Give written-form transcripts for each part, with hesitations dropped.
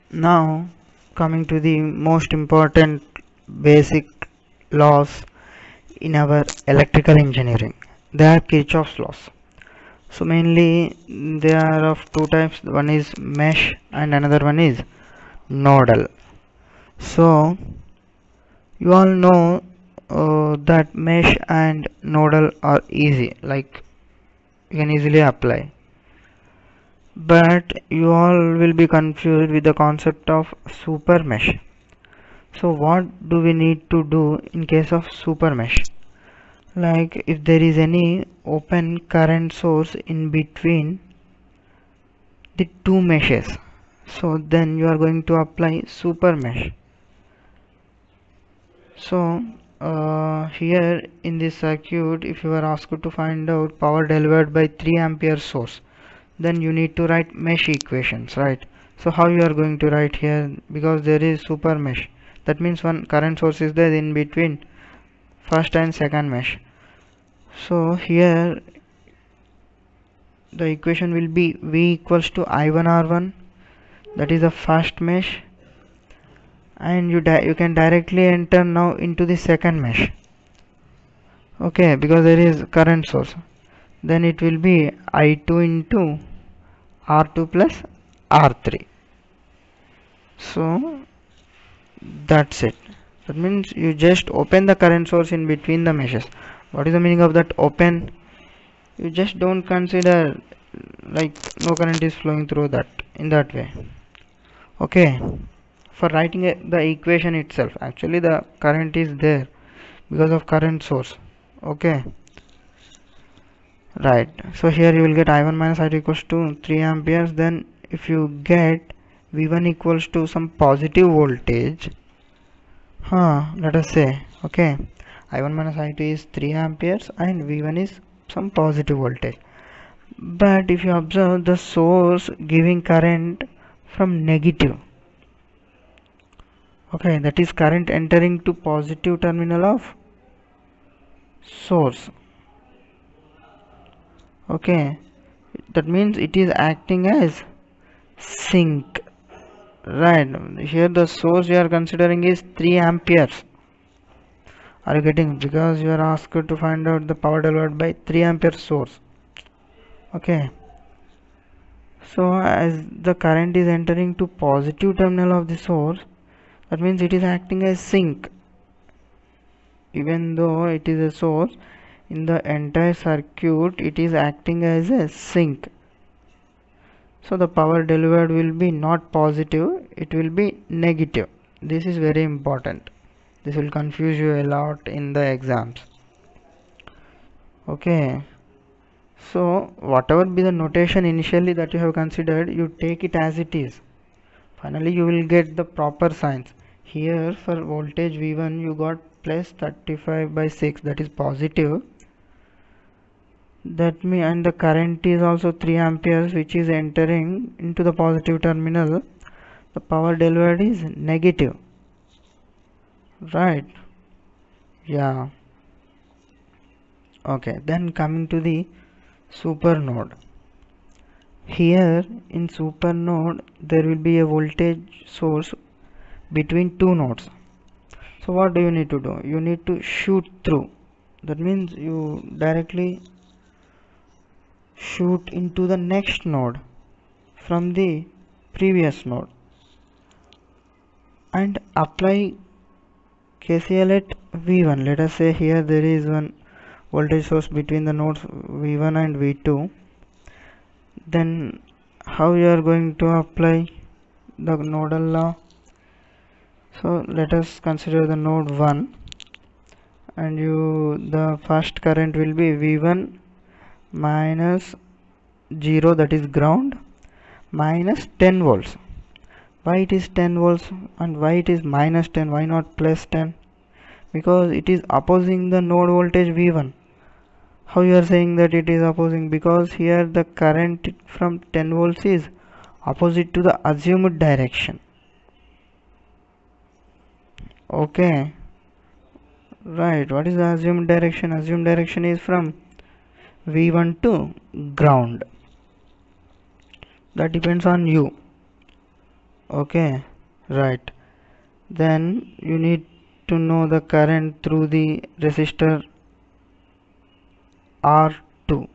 Now, coming to the most important basic laws in our electrical engineering, they are Kirchhoff's laws. So mainly they are of two types. One is mesh and another one is nodal. So you all know that mesh and nodal are easy, like you can easily apply. But you all will be confused with the concept of super mesh. So what do we need to do in case of super mesh? Like if there is any open current source in between the two meshes, so then you are going to apply super mesh. So here in this circuit, if you are asked to find out power delivered by 3 ampere source, then you need to write mesh equations, right? So how you are going to write here, because there is super mesh, that means one current source is there in between first and second mesh. So here the equation will be V equals to I1R1, that is the first mesh, and you can directly enter now into the second mesh. Okay, because there is current source, then it will be I2 into R2 plus R3. So that's it. That means you just open the current source in between the meshes. What is the meaning of that open? You just don't consider like no current is flowing through that in that way. Okay, for writing the equation itself, actually the current is there because of current source. Okay, right. So here you will get I1 minus I2 equals to 3 amperes. Then if you get V1 equals to some positive voltage, let us say, okay, I1 minus I2 is 3 amperes and V1 is some positive voltage. But if you observe the source giving current from negative, okay, that is current entering to positive terminal of source. Okay, that means it is acting as sink, right? Here the source you are considering is 3 amperes. Are you getting? Because you are asked to find out the power delivered by 3 ampere source. Okay, so as the current is entering to positive terminal of the source, that means it is acting as sink. Even though it is a source, in the entire circuit it is acting as a sink. So the power delivered will be not positive, it will be negative. This is very important. This will confuse you a lot in the exams. Okay, so whatever be the notation initially that you have considered, you take it as it is. Finally you will get the proper signs. Here for voltage V1 you got plus 35 by 6, that is positive. That means, and the current is also 3 amperes which is entering into the positive terminal. The power delivered is negative, right? Yeah. Okay, then coming to the super node. Here in super node there will be a voltage source between two nodes. So what do you need to do? You need to shoot through. That means you directly shoot into the next node from the previous node and apply KCL at V1. Let us say here there is one voltage source between the nodes V1 and V2. Then how you are going to apply the nodal law? So let us consider the node 1, and the first current will be V1 minus 0, that is ground, minus 10 volts. Why it is 10 volts and why it is minus 10? Why not plus 10? Because it is opposing the node voltage V1. How you are saying that it is opposing? Because here the current from 10 volts is opposite to the assumed direction. Okay, right. What is the assumed direction? Assumed direction is from V1 to ground. That depends on you. Okay, right. Then you need to know the current through the resistor R2.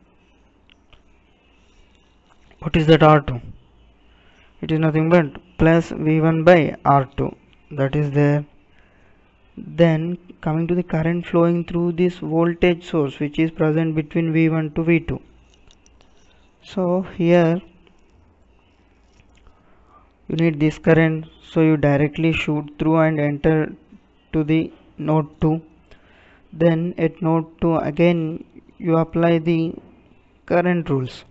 What is that R2? It is nothing but plus V1 by R2. That is there. Then coming to the current flowing through this voltage source which is present between V1 to V2. So here you need this current, so you directly shoot through and enter to the node 2. Then at node 2 again you apply the current rules.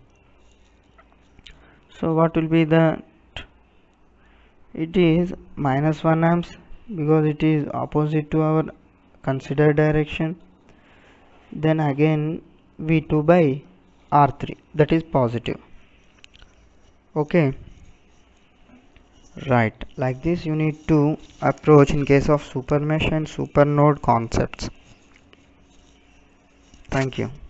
So what will be the, it is minus 1 amps because it is opposite to our considered direction. Then again V2 by R3, that is positive. Okay, right, like this you need to approach in case of super mesh and super node concepts. Thank you.